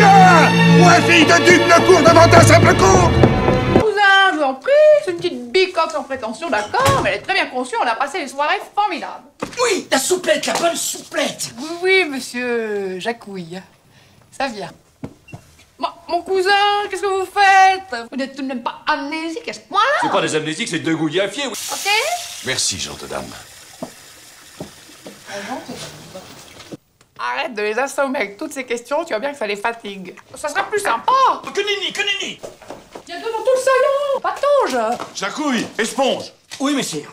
Rien! Ouais, fille de duc ne court devant un simple comte! Cousin, je vous en prie, c'est une petite bicoque sans prétention, d'accord, mais elle est très bien conçue, on a passé des soirées formidables. Oui, la souplette, la bonne souplette. Oui, oui, monsieur Jacouille. Ça vient. Mon cousin, qu'est-ce que vous faites? Vous n'êtes tout de même pas amnésique à ce point-là? C'est pas des amnésiques, c'est deux gouilles-à-fier. Oui. Ok? Merci, gente dame. Arrête de les assommer avec toutes ces questions, tu vois bien que ça les fatigue. Ça sera plus sympa! Que nenni, que nenni. Il y a deux dans tout le salon! Patauge! Jacouille, esponge. Oui, messieurs.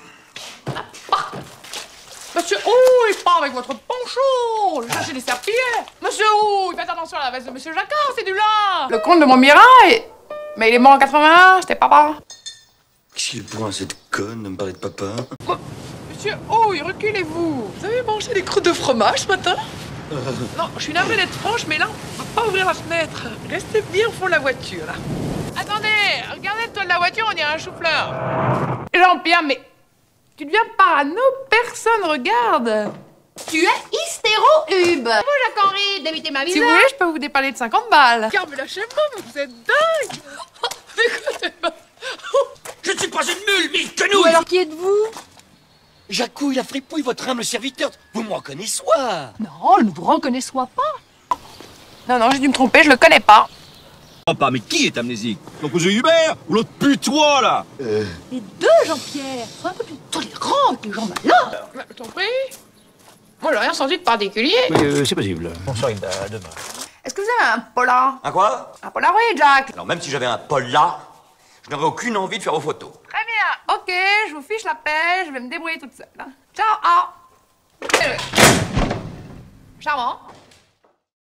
Monsieur Ouille, pas avec votre poncho! Je cherche des serpillers! Monsieur Ouille, faites attention à la veste de monsieur Jacquard, c'est du lin! Le comte de Montmirail! Mais il est mort en 81, j'étais papa. Qu'est-ce qu'il prend cette conne de me parler de papa? Monsieur Ouille, reculez-vous! Vous avez mangé des croûtes de fromage ce matin? Non, je suis navrée d'être franche, mais là, on va pas ouvrir la fenêtre. Restez bien au fond de la voiture, là. Attendez, regardez le toit de la voiture, on dirait un chou-fleur. Jean-Pierre, mais tu deviens parano, personne regarde. Tu es hystéro-hube. Moi, Jacques-Henri, d'éviter ma Si misère. vous voulez, je peux vous dépanner de 50 balles. Car, mais lâchez-moi, vous êtes dingue. Je ne suis pas une mule, mille quenouilles. Ou alors, qui êtes-vous? Jacouille, la fripouille, votre humble serviteur. Vous me reconnaissez soit. Non, ne vous reconnaissez pas. Non, j'ai dû me tromper, je le connais pas. Pas, mais qui est amnésique? L'opposé Hubert ou l'autre putois, là? Les deux, Jean-Pierre. Sois un peu plus tolérant avec les gens malins. Je t'en prie. Moi, j'ai rien senti de particulier. Oui, c'est possible. Bonsoir, Hilda, à demain. Est-ce que vous avez un polar? Un quoi? Un Polaroid, Jack? Alors même si j'avais un Paul là, je n'aurais aucune envie de faire aux photos. Très bien. Ok, je vous fiche la paix, je vais me débrouiller toute seule. Hein. Ciao. Ah. Charmant.